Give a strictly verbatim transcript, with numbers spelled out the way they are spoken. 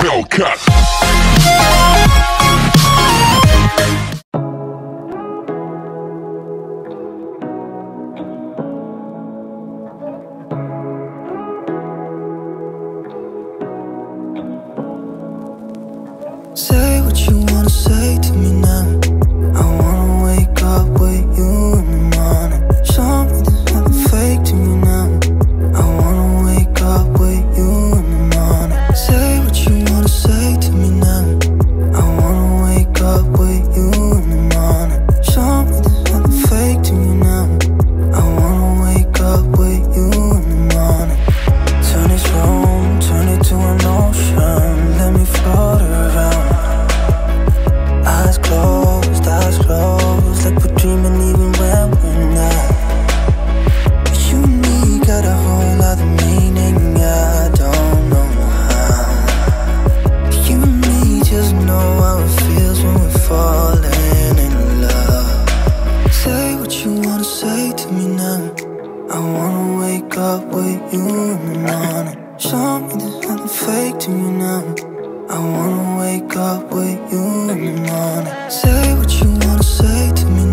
Hellcat. Say what you wanna say to me now. I wanna wake up with you in the morning. Show me there's nothing fake to me now. I wanna wake up with you in the morning. Say what you wanna say to me now. I wanna wake up with you in the morning. Show me there's nothing fake to me now. I wanna wake up with you in the morning. Turn this room, turn it to an ocean. Let me float around. Eyes closed, eyes closed, like we're dreaming even when we're not. You and me got a whole other meaning, I don't know how. You and me just know how it feels when we're falling in love. Say what you wanna say to me now. I wanna wake up with you in the morning. Show me there's nothing fake to me now. I wanna wake up with you in the morning. Say what you wanna say to me